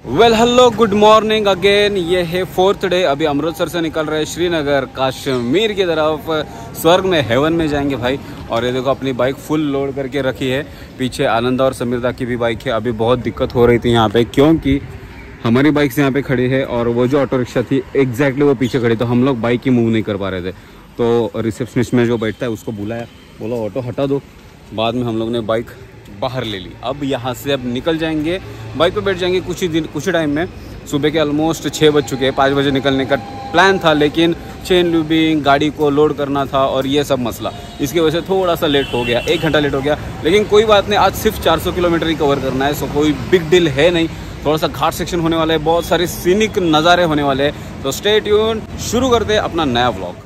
Well hello good morning again. ये है 4th day. अभी अमृतसर से निकल रहे हैं श्रीनगर कश्मीर की तरफ, स्वर्ग में हेवन में जाएंगे भाई। और ये देखो अपनी बाइक फुल लोड करके रखी है। पीछे आनंद और समीरदा की भी बाइक है। अभी बहुत दिक्कत हो रही थी यहाँ पे क्योंकि हमारी बाइक से यहाँ पे खड़ी है और वो जो ऑटो रिक्शा थी एग्जैक्टली वो पीछे खड़ी, तो हम लोग बाइक ही मूव नहीं कर पा रहे थे। तो रिसेप्शनिस्ट में जो बैठता है उसको बुलाया, बोला ऑटो हटा दो। बाद में हम लोग ने बाइक बाहर ले ली। अब यहाँ से अब निकल जाएंगे, बाइक पे बैठ जाएंगे कुछ ही टाइम में। सुबह के ऑलमोस्ट 6 बज चुके हैं। 5 बजे निकलने का प्लान था, लेकिन चेन लूबिंग, गाड़ी को लोड करना था और ये सब मसला, इसकी वजह से थोड़ा सा लेट हो गया, 1 घंटा लेट हो गया। लेकिन कोई बात नहीं, आज सिर्फ 400 किलोमीटर ही कवर करना है, सो कोई बिग डील है नहीं। थोड़ा सा घाट सेक्शन होने वाला है, बहुत सारे सीनिक नज़ारे होने वाले हैं। तो स्टे ट्यून, शुरू करते हैं अपना नया व्लॉग।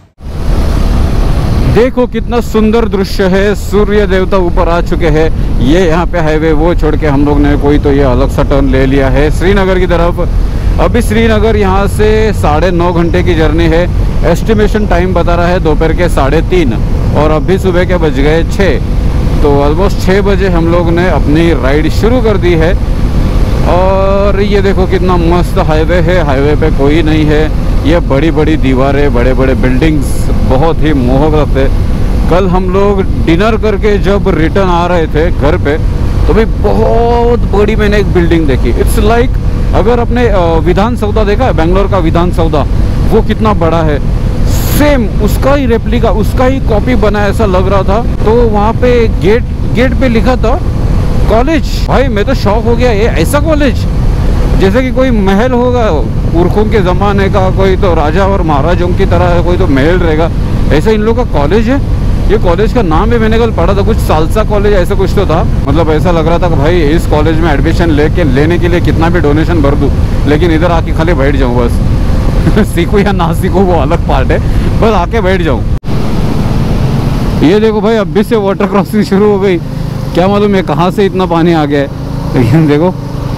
देखो कितना सुंदर दृश्य है, सूर्य देवता ऊपर आ चुके हैं। ये यहाँ पे हाईवे वो छोड़ के हम लोग ने कोई तो ये अलग सा टर्न ले लिया है श्रीनगर की तरफ। अभी श्रीनगर यहाँ से 9.5 घंटे की जर्नी है। एस्टिमेशन टाइम बता रहा है दोपहर के 3:30 और अभी सुबह के बज गए 6। तो ऑलमोस्ट 6 बजे हम लोग ने अपनी राइड शुरू कर दी है। और ये देखो कितना मस्त हाईवे है, हाईवे पे कोई नहीं है। ये बड़ी बड़ी दीवारें, बड़े बड़े बिल्डिंग्स बहुत ही मोहक लगते हैं। कल हम लोग डिनर करके जब रिटर्न आ रहे थे घर पे, तो भाई बहुत बड़ी मैंने एक बिल्डिंग देखी। इट्स लाइक अगर अपने विधान सौदा देखा है, बेंगलोर का विधान सौदा, वो कितना बड़ा है, सेम उसका ही रेप्लिका, उसका ही कॉपी बना ऐसा लग रहा था। तो वहाँ पे गेट पे लिखा था कॉलेज। भाई मैं तो शॉक हो गया, ये ऐसा कॉलेज जैसे कि कोई महल होगा पुरखों के ज़माने का, कोई तो राजा और महाराजों की तरह कोई तो महल रहेगा, ऐसा इन लोगों का कॉलेज है। ये कॉलेज का नाम भी मैंने कल पढ़ा था, कुछ सालसा कॉलेज ऐसा कुछ तो था। मतलब ऐसा लग रहा था कि भाई इस कॉलेज में एडमिशन लेने के लिए कितना भी डोनेशन भर दूँ, लेकिन इधर आके खाली बैठ जाऊँ बस। सीखूँ या ना सीखूँ वो अलग पार्ट है, बस आके बैठ जाऊँ। ये देखो भाई अभी से वाटर क्रॉसिंग शुरू हो गई, क्या मालूम है कहाँ से इतना पानी आ गया है। लेकिन देखो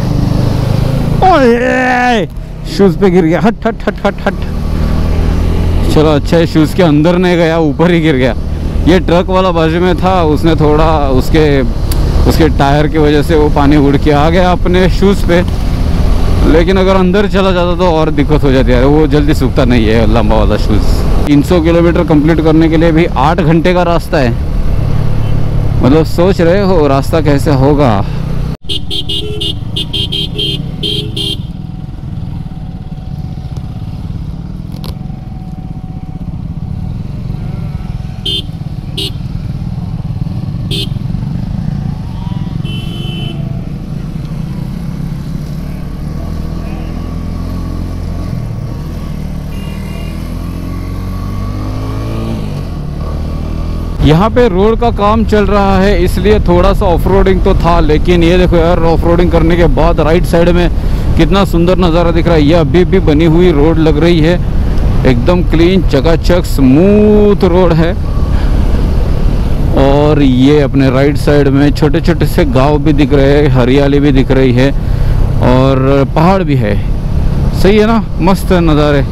शूज पे गिर गया, हट हट हट हट हट। चलो अच्छा है शूज के अंदर नहीं गया, ऊपर ही गिर गया। ये ट्रक वाला बाजू में था, उसने थोड़ा उसके टायर की वजह से वो पानी उड़ के आ गया अपने शूज पे। लेकिन अगर अंदर चला जाता तो और दिक्कत हो जाती है, वो जल्दी सूखता नहीं है लंबा वाला शूज। 300 किलोमीटर कंप्लीट करने के लिए भी 8 घंटे का रास्ता है। मतलब सोच रहे हो रास्ता कैसे होगा। यहाँ पे रोड का काम चल रहा है, इसलिए थोड़ा सा ऑफ रोडिंग तो था। लेकिन ये देखो यार, ऑफ रोडिंग करने के बाद राइट साइड में कितना सुंदर नज़ारा दिख रहा है। ये अभी भी बनी हुई रोड लग रही है, एकदम क्लीन चकाचक स्मूथ रोड है। और ये अपने राइट साइड में छोटे छोटे से गांव भी दिख रहे हैं, हरियाली भी दिख रही है और पहाड़ भी है। सही है ना, मस्त नज़ारे।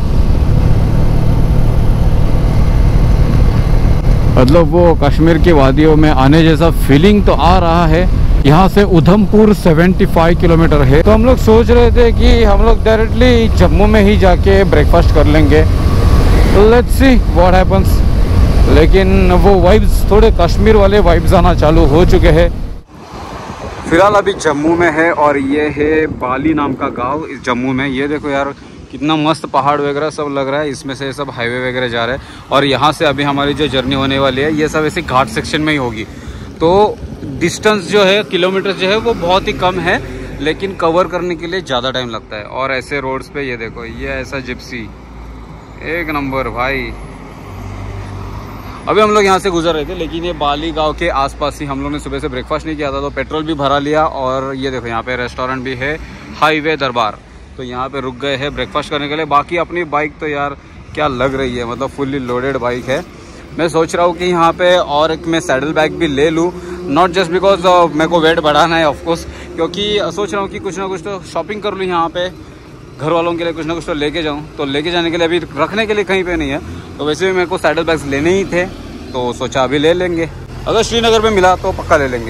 मतलब वो कश्मीर की वादियों में आने जैसा फीलिंग तो आ रहा है। यहाँ से उधमपुर 75 किलोमीटर है। तो हम लोग सोच रहे थे कि हम लोग डायरेक्टली जम्मू में ही जाके ब्रेकफास्ट कर लेंगे। Let's see what happens. लेकिन वो वाइब्स, थोड़े कश्मीर वाले वाइब्स आना चालू हो चुके हैं। फिलहाल अभी जम्मू में है और ये है बाली नाम का गाँव इस जम्मू में। ये देखो यार कितना मस्त पहाड़ वगैरह सब लग रहा है, इसमें से सब हाईवे वगैरह जा रहा है। और यहाँ से अभी हमारी जो जर्नी होने वाली है ये सब ऐसे घाट सेक्शन में ही होगी। तो डिस्टेंस जो है, किलोमीटर जो है वो बहुत ही कम है, लेकिन कवर करने के लिए ज़्यादा टाइम लगता है। और ऐसे रोड्स पे ये देखो, ये ऐसा जिप्सी एक नंबर भाई। अभी हम लोग यहाँ से गुजर रहे थे, लेकिन ये बाली गाँव के आसपास ही हम लोग ने सुबह से ब्रेकफास्ट नहीं किया था, तो पेट्रोल भी भरा लिया। और ये देखो यहाँ पे रेस्टोरेंट भी है, हाईवे दरबार, तो यहाँ पे रुक गए हैं ब्रेकफास्ट करने के लिए। बाकी अपनी बाइक तो यार क्या लग रही है, मतलब फुल्ली लोडेड बाइक है। मैं सोच रहा हूँ कि यहाँ पे और एक मैं सैडल बैग भी ले लूँ, नॉट जस्ट बिकॉज मेरे को वेट बढ़ाना है ऑफकोर्स, क्योंकि सोच रहा हूँ कि कुछ ना कुछ तो शॉपिंग कर लूँ यहाँ पे, घर वालों के लिए कुछ ना कुछ तो लेके जाऊँ। तो लेके जाने के लिए अभी रखने के लिए कहीं पे नहीं है, तो वैसे भी मेरे को सैडल बैग्स लेने ही थे, तो सोचा अभी ले लेंगे। अगर श्रीनगर में मिला तो पक्का ले लेंगे।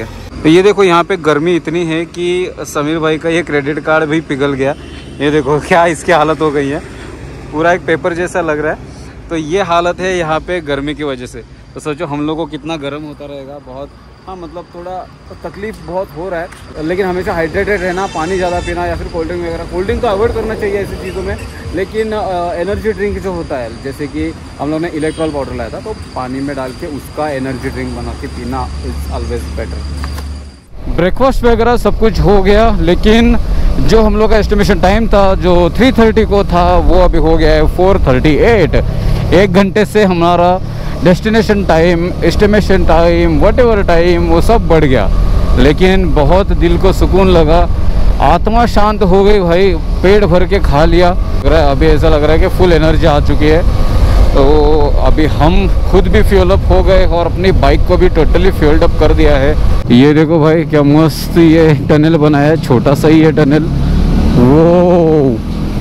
तो ये देखो यहाँ पे गर्मी इतनी है कि समीर भाई का ये क्रेडिट कार्ड भी पिघल गया। ये देखो क्या इसकी हालत हो गई है, पूरा एक पेपर जैसा लग रहा है। तो ये हालत है यहाँ पे गर्मी की वजह से। तो सोचो हम लोग को कितना गर्म होता रहेगा, बहुत हाँ मतलब थोड़ा तकलीफ बहुत हो रहा है। लेकिन हमेशा हाइड्रेटेड रहना, पानी ज़्यादा पीना या फिर कोल्ड ड्रिंक वगैरह। कोल्ड ड्रिंक तो अवॉइड करना चाहिए ऐसी चीज़ों में, लेकिन एनर्जी ड्रिंक जो होता है, जैसे कि हम लोग ने इलेक्ट्रॉल पाउडर लाया था, तो पानी में डाल के उसका एनर्जी ड्रिंक बना के पीना इज़ ऑलवेज बेटर। ब्रेकफास्ट वगैरह सब कुछ हो गया, लेकिन जो हम लोग का एस्टिमेशन टाइम था जो 3:30 को था, वो अभी हो गया है 4:38। 1 घंटे से हमारा destination time, estimation time, whatever time, वो सब बढ़ गया। लेकिन बहुत दिल को सुकून लगा, आत्मा शांत हो गई भाई, पेट भर के खा लिया। अभी ऐसा लग रहा है कि फुल एनर्जी आ चुकी है। तो अभी हम खुद भी फ्यूल अप हो गए और अपनी बाइक को भी टोटली फ्यूल्ड अप कर दिया है। ये देखो भाई क्या मस्त ये टनल बनाया है, छोटा सा ही है टनल। वो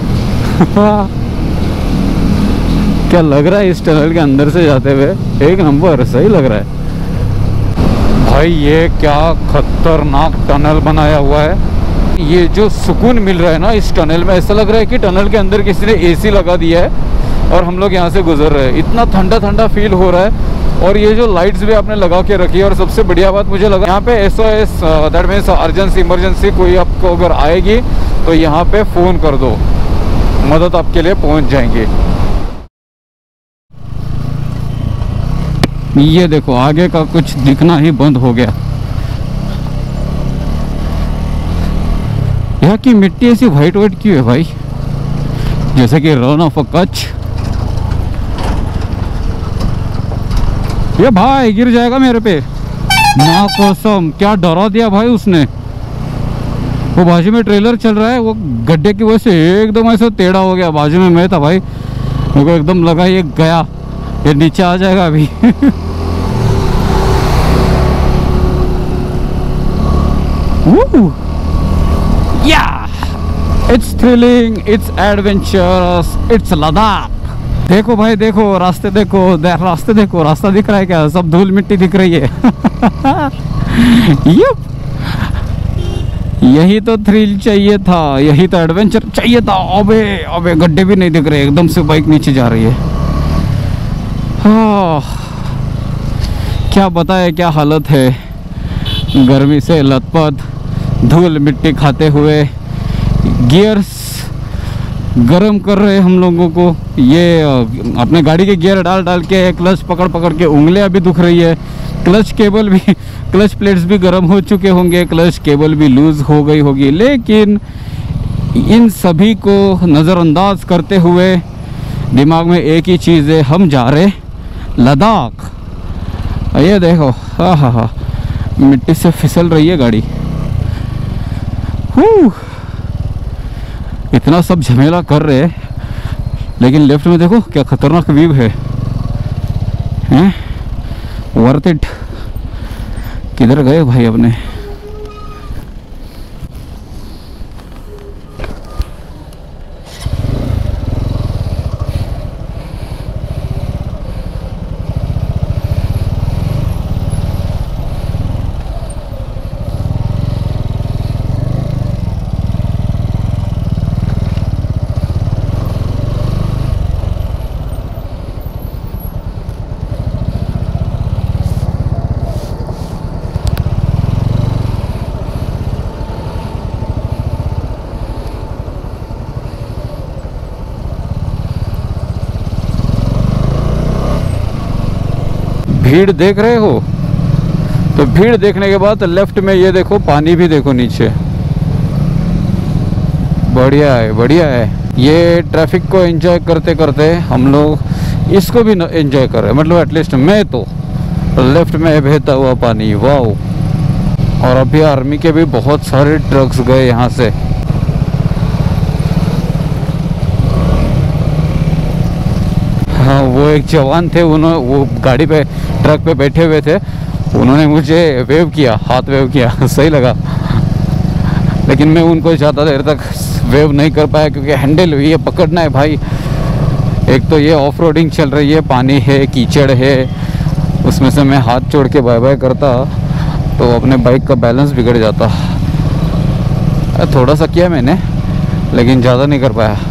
क्या लग रहा है इस टनल के अंदर से जाते हुए, एक नंबर सही लग रहा है भाई। ये क्या खतरनाक टनल बनाया हुआ है। ये जो सुकून मिल रहा है ना इस टनल में, ऐसा लग रहा है कि टनल के अंदर किसी ने एसी लगा दिया है और हम लोग यहाँ से गुजर रहे हैं। इतना ठंडा ठंडा फील हो रहा है। और ये जो लाइट्स भी आपने लगा के रखी है, और सबसे बढ़िया बात मुझे लगा यहाँ पे SOS, that means urgency, emergency कोई आपको अगर आएगी तो यहाँ पे फ़ोन कर दो, मदद आपके लिए पहुँच जाएंगी। ये देखो आगे का कुछ दिखना ही बंद हो गया। यहाँ की मिट्टी ऐसी वाइट वाइट क्यों है भाई, जैसे कि रन ऑफ अ कच्छ। ये भाई गिर जाएगा मेरे पे, माँ कसम क्या डरा दिया भाई उसने। वो बाजू में ट्रेलर चल रहा है, वो गड्ढे की वजह से एकदम ऐसा टेढ़ा हो गया। बाजू में मैं था भाई, मेरे को एकदम लगा ये गया, ये नीचे आ जाएगा अभी। It's thrilling, it's adventurous, it's Ladakh. देखो भाई देखो, रास्ते देखो, रास्ते देखो, रास्ता दिख रहा है क्या? सब धूल मिट्टी दिख रही है। यप, यही तो थ्रिल चाहिए था, यही तो एडवेंचर चाहिए था। अबे अबे गड्ढे भी नहीं दिख रहे, एकदम से बाइक नीचे जा रही है। हाँ, क्या बताए क्या हालत है, गर्मी से लथपथ, धूल मिट्टी खाते हुए, गियर्स गरम कर रहे हम लोगों को। ये अपने गाड़ी के गियर डाल डाल के, क्लच पकड़ पकड़ के उंगलियां भी दुख रही है। क्लच केबल भी, क्लच प्लेट्स भी गर्म हो चुके होंगे, क्लच केबल भी लूज़ हो गई होगी। लेकिन इन सभी को नज़रअंदाज करते हुए दिमाग में एक ही चीज़ है, हम जा रहे लद्दाख। ये देखो, हाँ हाँ हाँ, मिट्टी से फिसल रही है गाड़ी। इतना सब झमेला कर रहे हैं, लेकिन लेफ्ट में देखो क्या खतरनाक व्यू है, हैं? Worth it. किधर गए भाई अपने? भीड़ देख रहे हो? तो भीड़ देखने के बाद लेफ्ट में ये देखो, पानी भी देखो नीचे। बढ़िया है, बढ़िया है। ये ट्रैफिक को एंजॉय करते करते हम लोग इसको भी एंजॉय कर रहे हैं, मतलब एटलीस्ट मैं तो। लेफ्ट में बहता हुआ पानी, वाह। और अभी आर्मी के भी बहुत सारे ट्रक्स गए यहाँ से। हाँ, वो एक जवान थे, उन्होंने वो गाड़ी पे, ट्रक पे बैठे हुए थे, उन्होंने मुझे वेव किया, हाथ वेव किया, सही लगा। लेकिन मैं उनको ज़्यादा देर तक वेव नहीं कर पाया, क्योंकि हैंडल ये पकड़ना है भाई। एक तो ये ऑफ रोडिंग चल रही है, पानी है, कीचड़ है, उसमें से मैं हाथ जोड़ के बाय बाय करता तो अपने बाइक का बैलेंस बिगड़ जाता। थोड़ा सा किया मैंने, लेकिन ज़्यादा नहीं कर पाया।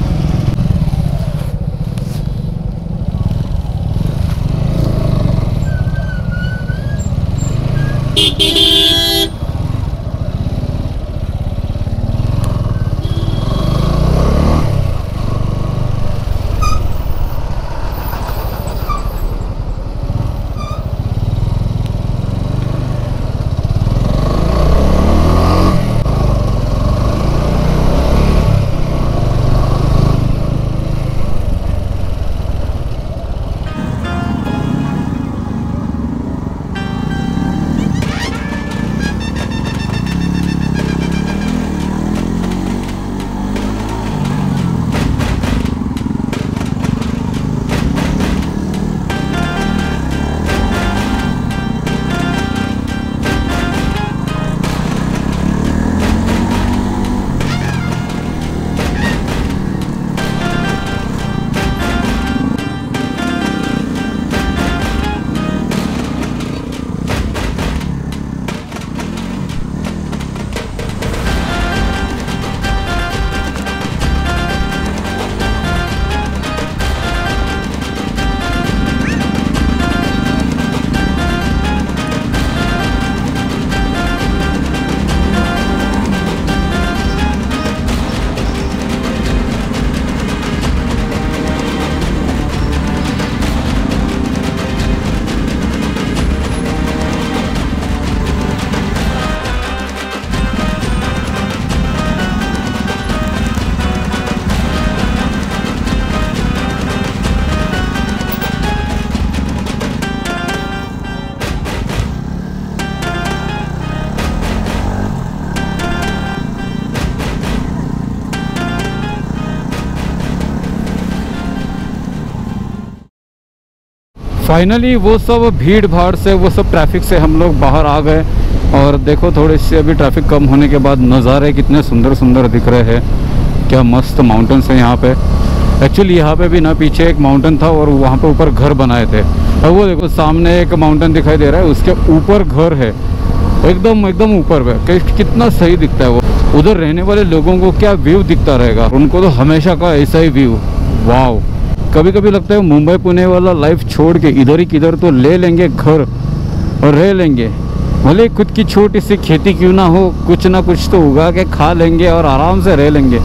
फाइनली वो सब भीड़ भाड़ से, वो सब ट्रैफिक से हम लोग बाहर आ गए। और देखो थोड़े से अभी ट्रैफिक कम होने के बाद नज़ारे कितने सुंदर सुंदर दिख रहे हैं। क्या मस्त माउंटेन्स हैं यहाँ पे। एक्चुअली यहाँ पे भी ना पीछे एक माउंटेन था और वहाँ पे ऊपर घर बनाए थे। और वो देखो सामने एक माउंटेन दिखाई दे रहा है, उसके ऊपर घर है, एकदम एकदम ऊपर पे। कितना सही दिखता है वो। उधर रहने वाले लोगों को क्या व्यू दिखता रहेगा, उनको तो हमेशा का ऐसा ही व्यू। वाव, कभी कभी लगता है मुंबई पुणे वाला लाइफ छोड़ के इधर ही किधर तो ले लेंगे घर और रह लेंगे। भले खुद की छोटी सी खेती क्यों ना हो, कुछ ना कुछ तो उगा के खा लेंगे और आराम से रह लेंगे।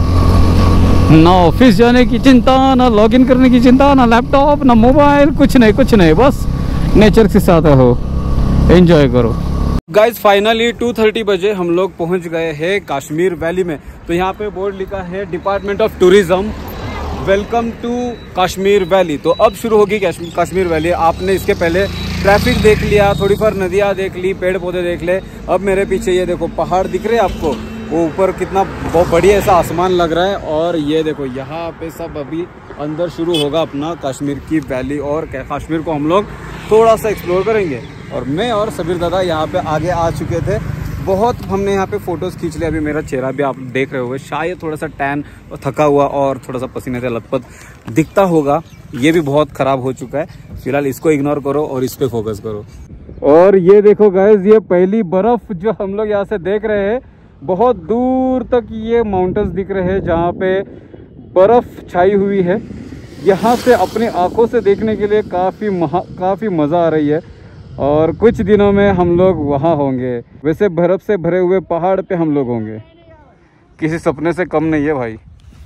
ना ऑफिस जाने की चिंता, ना लॉगिन करने की चिंता, ना लैपटॉप, ना मोबाइल, कुछ नहीं, बस नेचर के साथ रहो, एंजॉय करो। गाइज फाइनली 2:30 बजे हम लोग पहुंच गए हैं कश्मीर वैली में। तो यहाँ पे बोर्ड लिखा है department of tourism, welcome to Kashmir valley. तो अब शुरू होगी कश्मीर वैली। आपने इसके पहले ट्रैफिक देख लिया, थोड़ी फार नदियाँ देख ली, पेड़ पौधे देख ले। अब मेरे पीछे ये देखो पहाड़ दिख रहे हैं आपको, वो ऊपर कितना बहुत बढ़िया ऐसा आसमान लग रहा है। और ये देखो यहाँ पे सब अभी अंदर शुरू होगा अपना कश्मीर की वैली, और कश्मीर को हम लोग थोड़ा सा एक्सप्लोर करेंगे। और मैं और सबीर दादा यहाँ पे आगे आ चुके थे। बहुत हमने यहाँ पे फोटोज़ खींच लिया। अभी मेरा चेहरा भी आप देख रहे होंगे, शायद थोड़ा सा टैन और थका हुआ और थोड़ा सा पसीने से लथपथ दिखता होगा। ये भी बहुत ख़राब हो चुका है। फिलहाल इसको इग्नोर करो और इस पे फोकस करो। और ये देखो गाइस, ये पहली बर्फ़ जो हम लोग यहाँ से देख रहे हैं, बहुत दूर तक ये माउंटेन्स दिख रहे हैं जहाँ पे बर्फ़ छाई हुई है। यहाँ से अपनी आँखों से देखने के लिए काफ़ी मज़ा आ रही है। और कुछ दिनों में हम लोग वहाँ होंगे। वैसे बर्फ़ से भरे हुए पहाड़ पे हम लोग होंगे। किसी सपने से कम नहीं है भाई।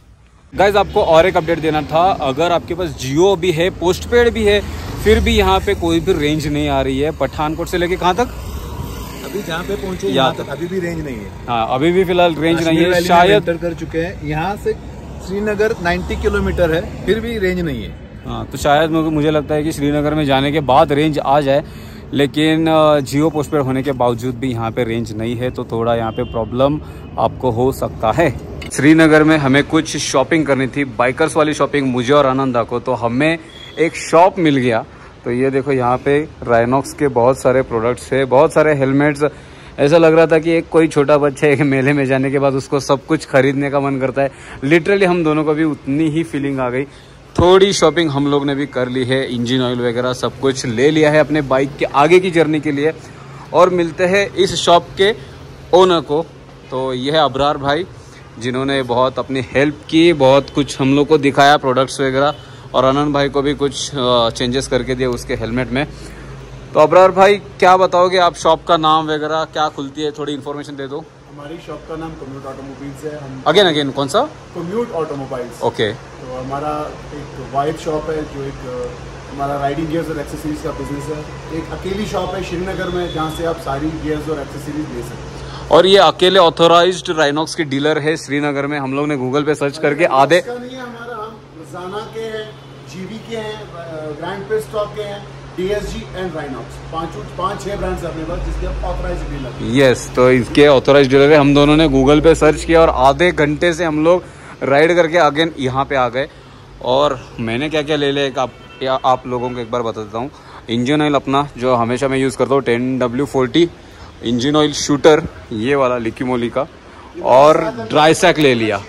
गाइज आपको और एक अपडेट देना था। अगर आपके पास जियो भी है, पोस्ट पेड भी है, फिर भी यहाँ पे कोई भी रेंज नहीं आ रही है। पठानकोट से लेके कहाँ तक? अभी जहाँ पे पहुँचे यहाँ तक अभी भी रेंज नहीं है। हाँ, अभी भी फिलहाल रेंज नहीं है। शायद कर चुके हैं। यहाँ से श्रीनगर 90 किलोमीटर है, फिर भी रेंज नहीं है। हाँ, तो शायद मुझे लगता है कि श्रीनगर में जाने के बाद रेंज आ जाए। लेकिन जियो पोस्टपेड होने के बावजूद भी यहाँ पे रेंज नहीं है, तो थोड़ा यहाँ पे प्रॉब्लम आपको हो सकता है। श्रीनगर में हमें कुछ शॉपिंग करनी थी, बाइकर्स वाली शॉपिंग, मुझे और आनंदा को। तो हमें एक शॉप मिल गया। तो ये देखो यहाँ पे राइनॉक्स के बहुत सारे प्रोडक्ट्स है, बहुत सारे हेलमेट्स। ऐसा लग रहा था कि एक कोई छोटा बच्चा एक मेले में जाने के बाद उसको सब कुछ खरीदने का मन करता है। लिटरली हम दोनों को भी उतनी ही फीलिंग आ गई। थोड़ी शॉपिंग हम लोग ने भी कर ली है, इंजन ऑयल वगैरह सब कुछ ले लिया है अपने बाइक के आगे की जर्नी के लिए। और मिलते हैं इस शॉप के ओनर को। तो ये है अबरार भाई, जिन्होंने बहुत अपनी हेल्प की, बहुत कुछ हम लोग को दिखाया प्रोडक्ट्स वगैरह, और आनंद भाई को भी कुछ चेंजेस करके दिए उसके हेलमेट में। तो अबरार भाई क्या बताओगे आप, शॉप का नाम वगैरह क्या खुलती है, थोड़ी इन्फॉर्मेशन दे दो। हमारी शॉप का नाम कम्यूट ऑटोमोबाइल्स है। हम अगेन कौन सा? Commute automobiles. ओके। तो हमारा एक वाइड शॉप है जो एक हमारा राइडिंग गियर्स और एक्सेसरीज का बिजनेस है। एक अकेली शॉप है श्रीनगर में जहाँ से आप सारी गियर्स और एक्सेसरीज ले सकते हैं। और ये अकेले ऑथोराइज्ड राइनॉक्स की डीलर है श्रीनगर में। हम लोग ने गूगल पे सर्च करके आधे नहीं है हमारा, हम जाना के हैं, जीवी के हैं, ग्रैंड पे स्टॉक के हैं, DSG एंड राइनॉक्स, 5-6 ब्रांड्स अपने पास जिसके आप ऑथराइज्ड डीलर। यस, तो इसके ऑथोराइज्ड डीलर है। हम दोनों ने गूगल पे सर्च किया और आधे घंटे से हम लोग राइड करके अगेन यहाँ पे आ गए। और मैंने क्या क्या ले लिया आप लोगों को एक बार बता देता हूँ। इंजन ऑयल अपना जो हमेशा मैं यूज़ करता हूँ 10W40 इंजन ऑयल शूटर, ये वाला लिक्की मोली का, और ड्राई सैक ले लिया,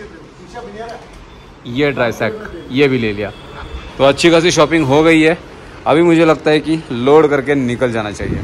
ये ड्राई सैक ये भी ले लिया। तो अच्छी खासी शॉपिंग हो गई है। अभी मुझे लगता है कि लोड करके निकल जाना चाहिए।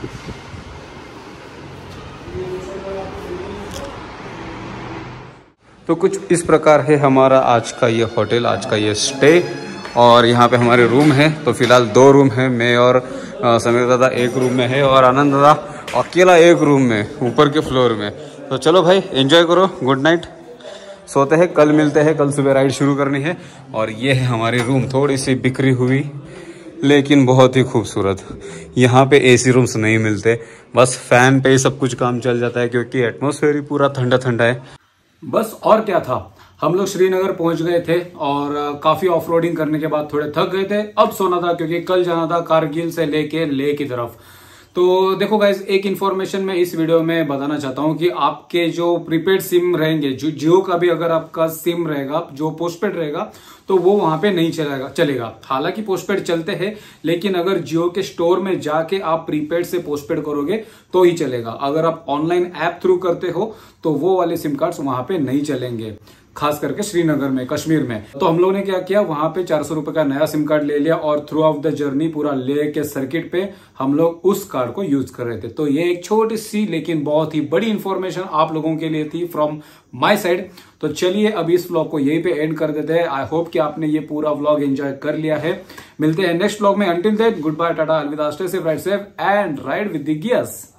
तो कुछ इस प्रकार है हमारा आज का ये होटल, आज का ये स्टे। और यहाँ पे हमारे रूम है। तो फिलहाल 2 रूम है, मैं और समीर दादा एक रूम में है, और आनंद दादा अकेला एक रूम में ऊपर के फ्लोर में। तो चलो भाई एंजॉय करो, गुड नाइट, सोते हैं, कल मिलते हैं, कल सुबह राइड शुरू करनी है। और ये है हमारी रूम, थोड़ी सी बिखरी हुई लेकिन बहुत ही खूबसूरत। यहाँ पे AC रूम्स नहीं मिलते, बस फैन पे ही सब कुछ काम चल जाता है क्योंकि एटमॉस्फेयर ही पूरा ठंडा ठंडा है। बस और क्या था, हम लोग श्रीनगर पहुंच गए थे और काफी ऑफ रोडिंग करने के बाद थोड़े थक गए थे। अब सोना था क्योंकि कल जाना था कारगिल से लेके लेह की तरफ। तो देखो गाइज, एक इन्फॉर्मेशन मैं इस वीडियो में बताना चाहता हूं कि आपके जो प्रीपेड सिम रहेंगे, जो जियो का भी अगर आपका सिम रहेगा जो पोस्टपेड रहेगा, तो वो वहां पे नहीं चलेगा। हालांकि पोस्टपेड चलते हैं, लेकिन अगर जियो के स्टोर में जाके आप प्रीपेड से पोस्टपेड करोगे तो ही चलेगा। अगर आप ऑनलाइन ऐप थ्रू करते हो तो वो वाले सिम कार्ड्स वहां पे नहीं चलेंगे, खास करके श्रीनगर में, कश्मीर में। तो हम लोग ने क्या किया, वहां पे 400 रुपए का नया सिम कार्ड ले लिया और थ्रू आउट द जर्नी पूरा लेह के सर्किट पे हम लोग उस कार्ड को यूज कर रहे थे। तो ये एक छोटी सी लेकिन बहुत ही बड़ी इंफॉर्मेशन आप लोगों के लिए थी फ्रॉम माय साइड। तो चलिए अभी इस व्लॉग को यहीं पे एंड कर देते हैं। आई होप कि आपने ये पूरा व्लॉग एंजॉय कर लिया है। मिलते हैं नेक्स्ट व्लॉग में। Until then good bye, tata, अलविदा, stay safe, ride safe and ride with the gears.